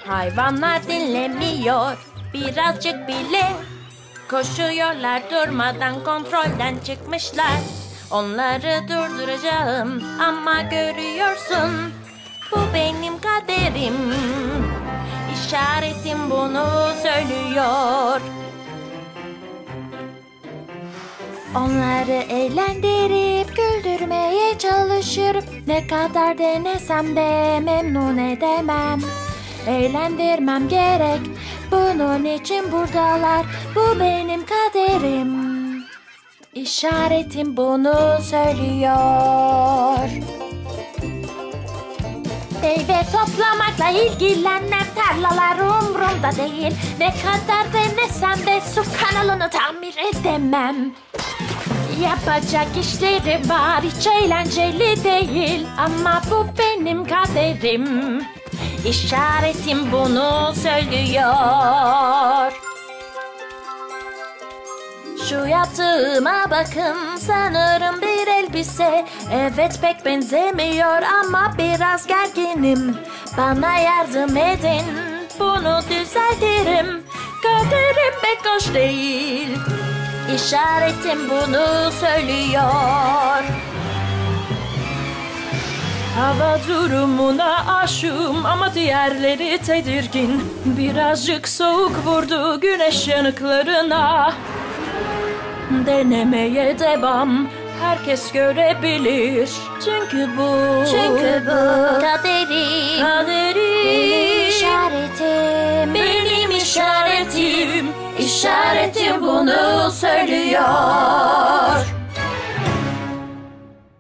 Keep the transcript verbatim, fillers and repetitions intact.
Hayvanlar dinlemiyor birazcık bile. Koşuyorlar durmadan, kontrolden çıkmışlar. Onları durduracağım ama görüyorsun, bu benim kaderim. İşaretim bunu söylüyor. Onları eğlendirip güldürmeye çalışırım. Ne kadar denesem de memnun edemem. Eğlendirmem gerek, bunun için buradalar. Bu benim kaderim. İşaretim bunu söylüyor. Meyve toplamakla ilgilenmem, tarlalar umurumda değil. Ne kadar denesem de su kanalını tamir edemem. Yapacak işleri var, hiç eğlenceli değil. Ama bu benim kaderim. İşaretim bunu söylüyor. Şu yaptığıma bakın, sanırım bir elbise. Evet, pek benzemiyor ama biraz gerginim. Bana yardım edin, bunu düzeltirim. Kaderim pek hoş değil. İşaretim bunu söylüyor. Hava durumuna aşığım ama diğerleri tedirgin. Birazcık soğuk vurdu güneş yanıklarına. Denemeye devam, herkes görebilir. Çünkü bu, Çünkü bu kaderim, kaderim. İşaretim, Benim işaretim, işaretim bunu söylüyor.